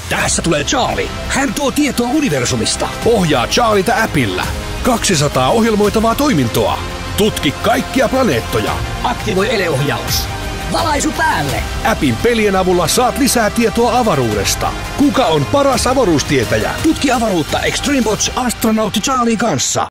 Tässä tulee Charlie. Hän tuo tietoa universumista. Ohjaa Charlieta appilla. 200 ohjelmoitavaa toimintoa. Tutki kaikkia planeettoja. Aktivoi eleohjaus. Valaisu päälle. Appin pelien avulla saat lisää tietoa avaruudesta. Kuka on paras avaruustietäjä? Tutki avaruutta Extreme Watch astronautti Charlie kanssa.